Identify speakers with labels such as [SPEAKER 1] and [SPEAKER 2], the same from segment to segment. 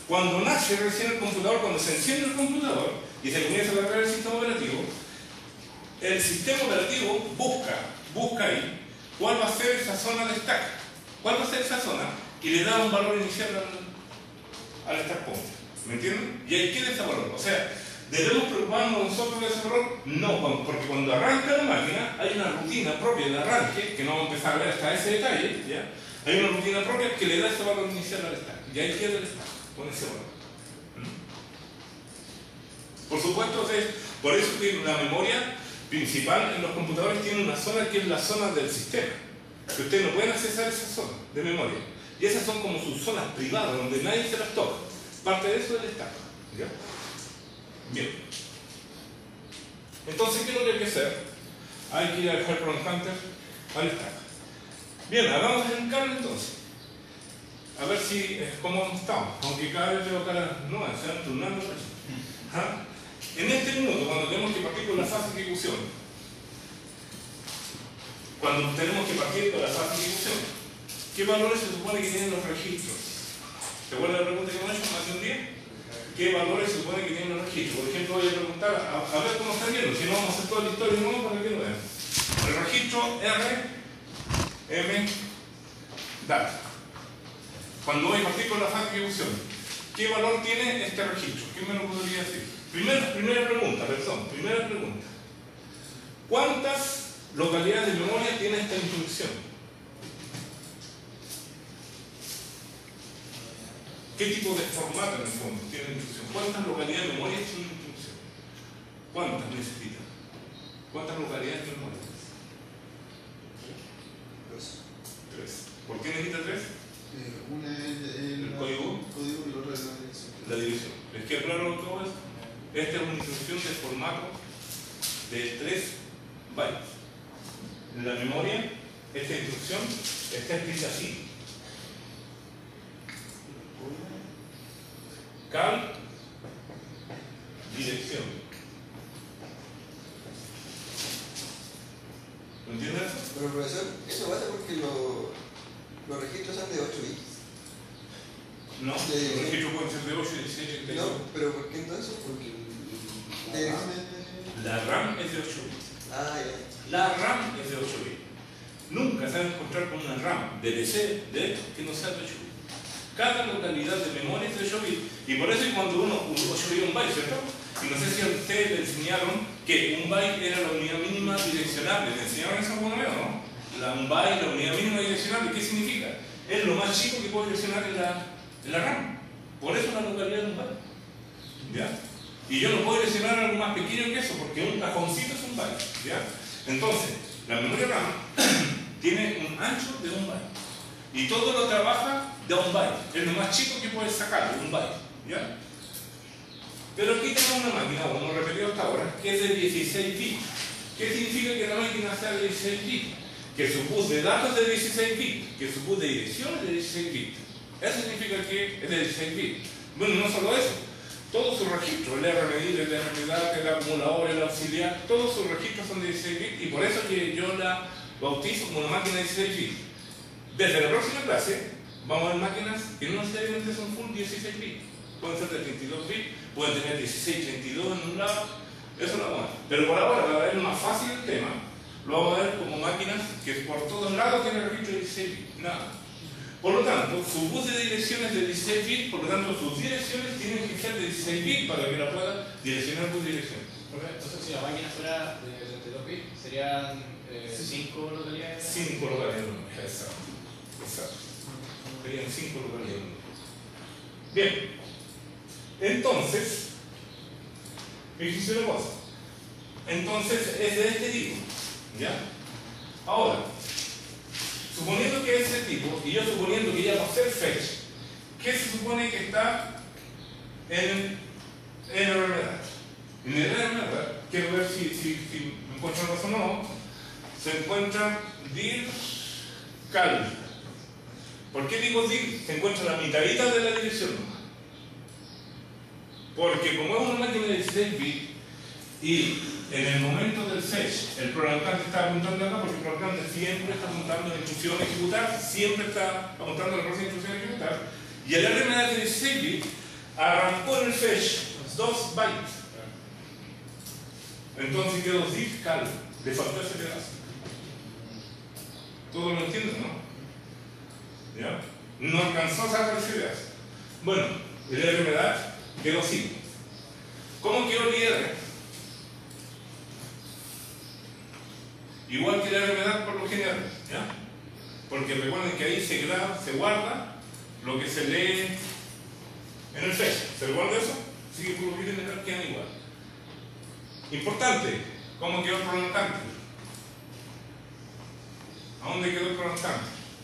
[SPEAKER 1] Cuando nace recién el computador, cuando se enciende el computador y se comienza a cargar el sistema operativo, el sistema operativo busca ahí cuál va a ser esa zona de stack, cuál va a ser esa zona, y le da un valor inicial al stack pointer. ¿Me entienden? Y ahí queda ese valor. O sea, ¿debemos preocuparnos nosotros de ese valor? No, porque cuando arranca la máquina hay una rutina propia de arranque, que no vamos a empezar a ver hasta ese detalle, ¿ya? Hay una rutina propia que le da ese valor inicial al stack. Y ahí queda el stack, con ese valor. Por supuesto, por eso que la memoria principal en los computadores tiene una zona que es la zona del sistema. Que ustedes no pueden accesar esa zona de memoria. Y esas son como sus zonas privadas, donde nadie se las toca. Parte de eso es el stack. ¿Ya? Bien. Entonces, ¿qué es lo que hay que hacer? Hay que ir al Helper on Counter, al stack. Bien, hagamos el encable entonces. A ver si cómo estamos. Aunque cada vez veo caras nuevas, se van turnando. ¿Ah? En este minuto, cuando tenemos que partir con la fase de ejecución, ¿qué valores se supone que tienen los registros? ¿Se acuerdan de la pregunta que hemos hecho hace un día? ¿Qué valores se supone que tienen los registros? Por ejemplo, voy a preguntar, a ver cómo están viendo, si no vamos a hacer toda la historia de nuevo para que lo vean. El registro RM data. Cuando voy a partir con la fase de ejecución, ¿qué valor tiene este registro? ¿Qué me lo podría decir? Primera pregunta. ¿Cuántas localidades de memoria tiene esta instrucción? ¿Qué tipo de formato en el fondo tiene la instrucción? ¿Cuántas localidades de memoria tiene una instrucción? ¿Cuántas necesita? ¿Cuántas localidades de memoria? 3. ¿Por qué necesita 3?
[SPEAKER 2] Una es
[SPEAKER 1] el código
[SPEAKER 2] y la otra es la dirección.
[SPEAKER 1] La división. ¿Les queda claro todo esto? Esta es una instrucción de formato de 3 bytes. En la memoria, esta instrucción está escrita así. Cal, dirección. ¿Lo entiendes eso?
[SPEAKER 3] Pero profesor, eso pasa porque los registros son de 8 bits.
[SPEAKER 1] No, los registros pueden ser de 8 y 16 y 32.
[SPEAKER 3] No, pero ¿por qué entonces? Porque
[SPEAKER 1] la RAM es de 8 bits.
[SPEAKER 3] Ah, ya.
[SPEAKER 1] La RAM es de 8 bits. Nunca se van a encontrar con una RAM de PC que no sea de 8 bits. Cada localidad de memoria es de 8 bits. Y por eso cuando 8 bits es un byte, ¿cierto? Y no sé si a ustedes le enseñaron que un byte era la unidad mínima direccionable. ¿Le enseñaron eso alguna vez o no? Un byte, la unidad mínima direccionable, ¿qué significa? Es lo más chico que puede direccionar en la RAM. Por eso la localidad de un byte. ¿Ya? Y yo no puedo direccionar algo más pequeño que eso, porque un cajoncito es un byte. ¿Ya? Entonces, la memoria RAM tiene un ancho de un byte. Y todo lo trabaja de un byte. Es lo más chico que puedes sacar, de un byte. ¿Ya? Pero aquí tenemos una máquina, como hemos repetido hasta ahora, que es de 16 bits. ¿Qué significa que la máquina sea de 16 bits? Que su bus de datos es de 16 bits, que su bus de dirección es de 16 bits. Eso significa que es de 16 bits. Bueno, no solo eso, todos sus registros, el RMD, el RMDAT, el acumulador, el auxiliar, todos sus registros son de 16 bits y por eso que yo la bautizo como una máquina de 16 bits. Desde la próxima clase vamos a ver máquinas que no necesariamente son full 16 bits. Pueden ser de 32 bits, pueden tener 16, 32 en un lado, eso lo vamos a ver. Pero por ahora, para ver más fácil el tema, lo vamos a ver como máquinas que por todos lados tienen registro de 16 bits, nada. Por lo tanto, su bus de direcciones de 16 bits, por lo tanto, sus direcciones tienen que ser de 16 bits para que la pueda direccionar tus direcciones.
[SPEAKER 4] Entonces, si la máquina fuera de 32 bits, serían 5 localidades.
[SPEAKER 1] 5 localidades, exacto. Serían 5 localidades. Bien. Entonces, fíjense una cosa. Entonces, es de este tipo. ¿Ya? Ahora, suponiendo que es ese tipo, y yo suponiendo que ya va a ser fetch, ¿qué se supone que está en el RMDAT? En el RMDAT, quiero ver si me encuentro razón o no, se encuentra dir cal. ¿Por qué digo dir? Se encuentra la mitadita de la dirección nomás. Porque como es una máquina de 16 bits y en el momento del fetch el programante está apuntando acá, porque el programante siempre está apuntando a la instrucción a ejecutar, siempre está apuntando a la próxima instrucción a ejecutar, y el RMDAT de 16 bits arrancó en el fetch 2 bytes. Entonces quedó diff calvo. Le faltó ese pedazo. ¿Todos lo entienden, no? ¿Ya? No alcanzó a sacar ese pedazo. Bueno, el R quedó así. ¿Cómo quedó el IR? Igual que el R por lo general, ¿ya? Porque recuerden que ahí se guarda lo que se lee en el fetch. ¿Se guarda eso? Así que por lo general quedan igual. Importante, ¿cómo quedó el prolongante? ¿A dónde quedó el prolongante?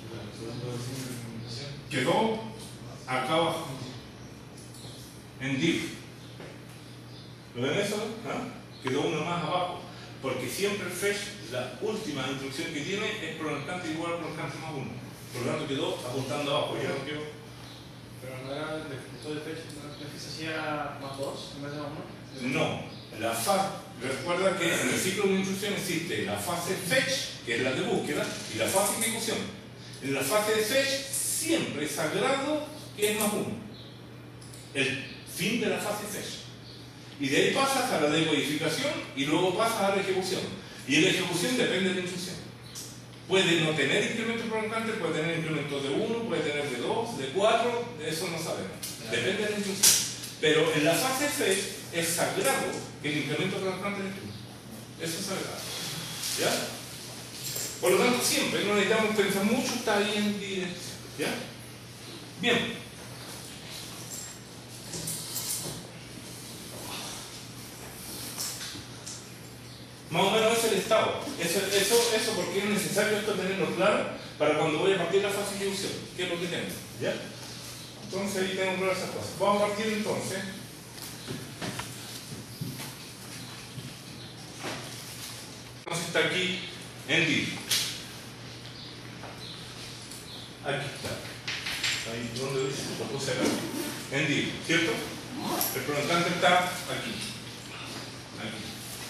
[SPEAKER 1] Quedó acá abajo, en div. ¿Lo ven eso? ¿Ah? Quedó uno más abajo, porque siempre el fetch, la última instrucción que tiene es prolongante igual a prolongante más 1. Por lo tanto quedó apuntando abajo. ¿Ya no quedó?
[SPEAKER 4] Pero no era después del fetch, ¿no es que se hacía más 2 en vez de más 1?
[SPEAKER 1] No. La fase, recuerda que en el ciclo de una instrucción existe la fase fetch, que es la de búsqueda, y la fase de ejecución. En la fase de fetch siempre es sagrado que es más 1. El fin de la fase fetch. Y de ahí pasas a la decodificación y luego pasas a la ejecución. Y en la ejecución depende de la instrucción. Puede no tener incremento prolongante, puede tener incrementos de 1, puede tener de 2, de 4, de eso no sabemos. Depende de la instrucción. Pero en la fase fetch es sagrado que el incremento prolongante es 1. Eso es sagrado. ¿Ya? Por lo tanto, siempre no necesitamos pensar mucho, está ahí en dirección. ¿Ya? Bien. Más o menos ese es el estado. Eso porque es necesario esto tenerlo claro para cuando voy a partir la fase de ejecución. ¿Qué es lo que tengo? ¿Ya? Entonces ahí tengo todas esas cosas. Vamos a partir entonces. Entonces está aquí en div. Aquí está. Ahí donde dice, lo puse acá. En div, ¿cierto? El prolongante está aquí. Aquí.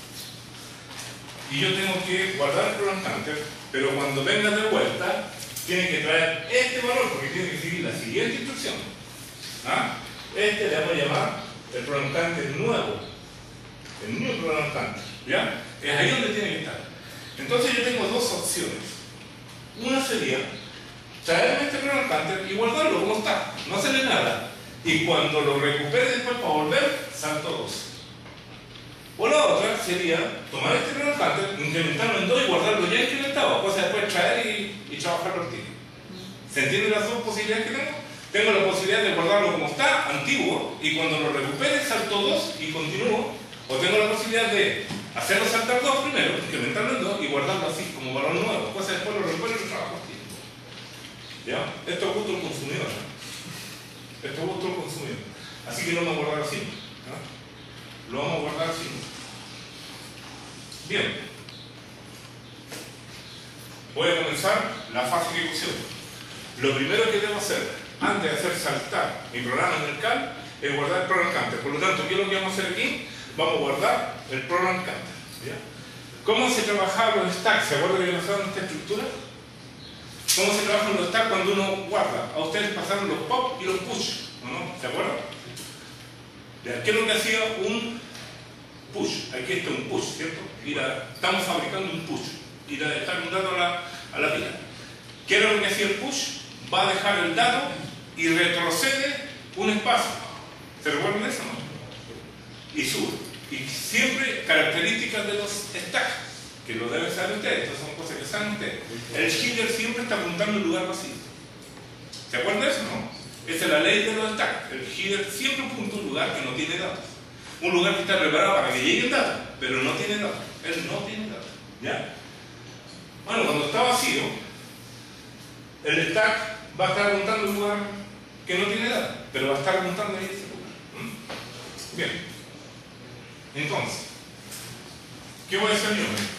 [SPEAKER 1] Y yo tengo que guardar el prolongante, pero cuando venga de vuelta, tiene que traer este valor, porque tiene que seguir la siguiente instrucción. ¿Ah? Este le vamos a llamar el prolongante nuevo. El nuevo prolongante. ¿Ya? Es ahí donde tiene que estar. Entonces yo tengo dos opciones. Una sería traerme este prolongante y guardarlo como está, no hacerle nada. Y cuando lo recupere después para volver, salto 2. O la otra sería tomar este prolongante, incrementarlo en 2 y guardarlo ya incrementado, cosa después traer y trabajarlo al tiro. ¿Se entienden las dos posibilidades que tengo? Tengo la posibilidad de guardarlo como está, antiguo, y cuando lo recupere salto 2 y continúo. O tengo la posibilidad de hacerlo saltar 2 primero, incrementarlo en 2 y guardarlo así, como valor nuevo. Cosa después lo recupero y lo trabajo al tiro. ¿Ya? Esto es gusto del consumidor. Esto es gusto del consumidor. Así que lo vamos a guardar así. ¿Ya? Lo vamos a guardar así. Bien. Voy a comenzar la fase de ejecución. Lo primero que debo hacer, antes de hacer saltar mi programa en el CAL, es guardar el prolongante. Por lo tanto, ¿qué es lo que vamos a hacer aquí? Vamos a guardar el prolongante. ¿Ya? ¿Cómo se trabajaban los stacks? ¿Se acuerdan que pasaron esta estructura? ¿Cómo se trabajan los stacks cuando uno guarda? A ustedes pasaron los pop y los push, ¿o no? ¿Se acuerdan? ¿Qué es lo que hacía un push? Aquí está un push, ¿cierto? Estamos fabricando un push. Ir a dejar un dato a la pila. ¿Qué era lo que hacía el push? Va a dejar el dato y retrocede un espacio. ¿Se recuerdan de eso, no? Y sube. Y siempre características de los stacks, que lo deben saber ustedes, estas son cosas que saben ustedes. El header siempre está apuntando a un lugar vacío. ¿Se acuerdan de eso, no? Esa es la ley de los stacks. El header siempre apunta a un lugar que no tiene datos. Un lugar que está preparado para que lleguen datos, pero no tiene datos. Él no tiene datos. ¿Ya? Bueno, cuando está vacío, el stack va a estar apuntando a un lugar que no tiene datos, pero va a estar apuntando ahí ese lugar. Bien. Entonces, ¿qué voy a hacer yo?